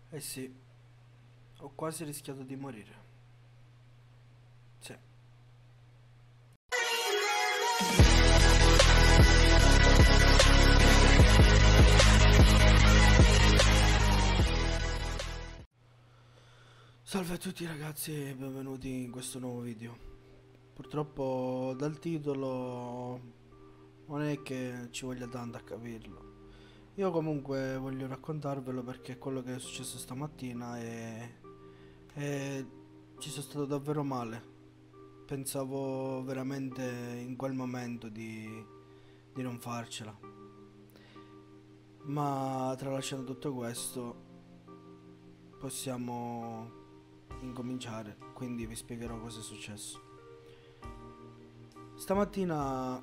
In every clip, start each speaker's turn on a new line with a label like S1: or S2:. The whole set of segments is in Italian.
S1: Eh sì, ho quasi rischiato di morire. Sì. Salve a tutti ragazzi e benvenuti in questo nuovo video. Purtroppo dal titolo non è che ci voglia tanto a capirlo. Io comunque voglio raccontarvelo perché è quello che è successo stamattina e ci sono stato davvero male. Pensavo veramente in quel momento di non farcela. Ma tralasciando tutto questo possiamo incominciare, quindi vi spiegherò cosa è successo. Stamattina,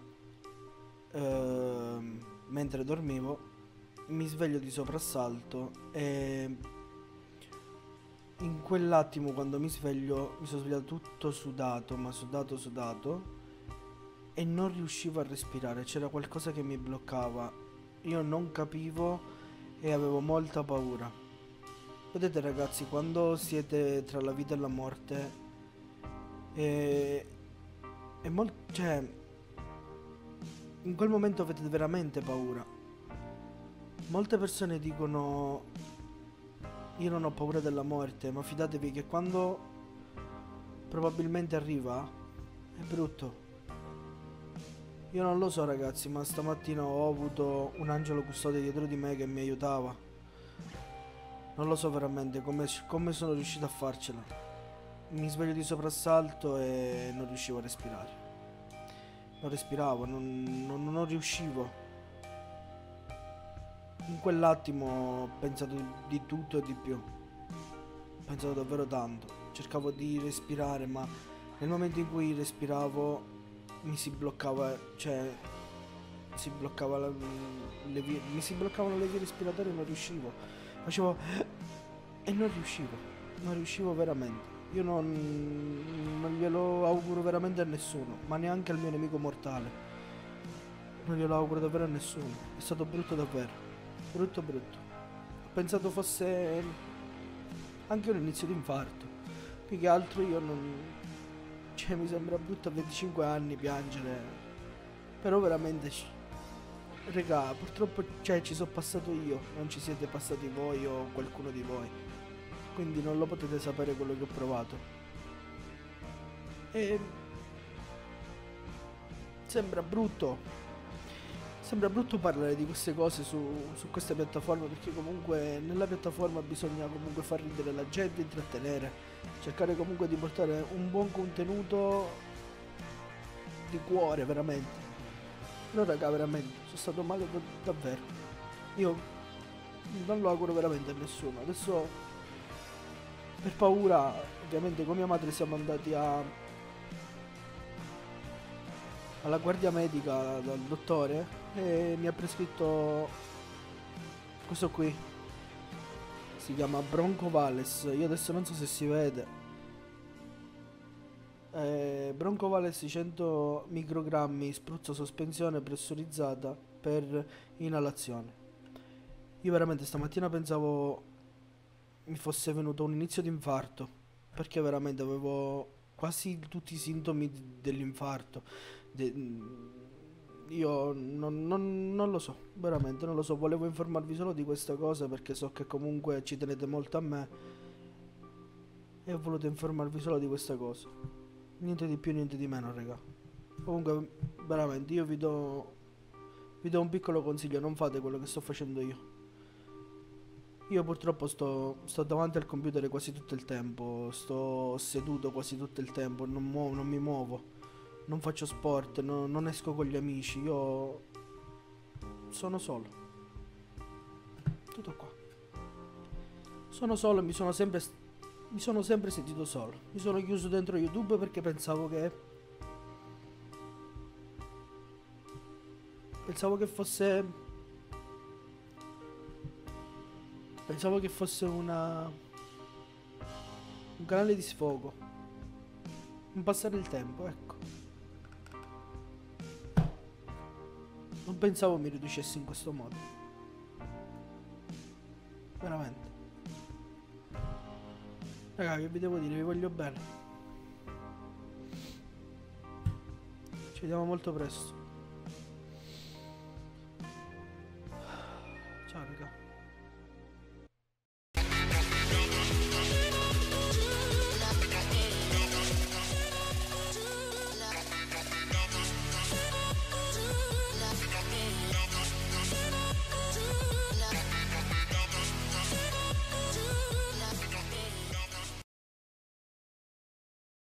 S1: mentre dormivo, mi sveglio di soprassalto e in quell'attimo quando mi sveglio mi sono svegliato tutto sudato, ma sudato sudato e non riuscivo a respirare, c'era qualcosa che mi bloccava. Io non capivo e avevo molta paura. Vedete ragazzi, quando siete tra la vita e la morte è molto, cioè, in quel momento avete veramente paura. Molte persone dicono io non ho paura della morte, ma fidatevi che quando probabilmente arriva è brutto. Io non lo so ragazzi, ma stamattina ho avuto un angelo custode dietro di me che mi aiutava. Non lo so veramente come sono riuscito a farcela. Mi sveglio di soprassalto e non riuscivo a respirare. Non respiravo, non riuscivo. In quell'attimo ho pensato di tutto e di più. Ho pensato davvero tanto. Cercavo di respirare, ma nel momento in cui respiravo mi si bloccava, cioè si bloccava mi si bloccavano le vie respiratorie e non riuscivo. Facevo e non riuscivo veramente. Io non glielo auguro veramente a nessuno, ma neanche al mio nemico mortale. Non glielo auguro davvero a nessuno. È stato brutto davvero. Brutto brutto. Ho pensato fosse anche un inizio di infarto. Più che altro io non... Cioè mi sembra brutto a 25 anni piangere. Però veramente... Regà, purtroppo cioè, ci sono passato io. Non ci siete passati voi o qualcuno di voi. Quindi non lo potete sapere quello che ho provato. E... Sembra brutto. Sembra brutto parlare di queste cose su questa piattaforma perché comunque nella piattaforma bisogna comunque far ridere la gente, intrattenere, cercare comunque di portare un buon contenuto di cuore veramente. Però raga veramente, sono stato male davvero. Io non lo auguro veramente a nessuno. Adesso per paura ovviamente con mia madre siamo andati alla guardia medica dal dottore e mi ha prescritto questo qui, si chiama Broncovales. Io adesso non so se si vede. Broncovales 100 microgrammi, spruzzo sospensione pressurizzata per inalazione. Io veramente stamattina pensavo mi fosse venuto un inizio di infarto, perché veramente avevo quasi tutti i sintomi dell'infarto. Io non lo so, veramente non lo so, volevo informarvi solo di questa cosa perché so che comunque ci tenete molto a me e ho voluto informarvi solo di questa cosa. Niente di più, niente di meno, raga. Comunque, veramente, io vi do un piccolo consiglio, non fate quello che sto facendo io. Io purtroppo sto davanti al computer quasi tutto il tempo, sto seduto quasi tutto il tempo, non mi muovo, non faccio sport, non esco con gli amici, io sono solo. Tutto qua. Sono solo e mi sono sempre sentito solo. Mi sono chiuso dentro YouTube perché pensavo che fosse pensavo che fosse un canale di sfogo, un passare il tempo, ecco. Non pensavo mi riducessi in questo modo. Veramente. Raga, che vi devo dire, vi voglio bene. Ci vediamo molto presto.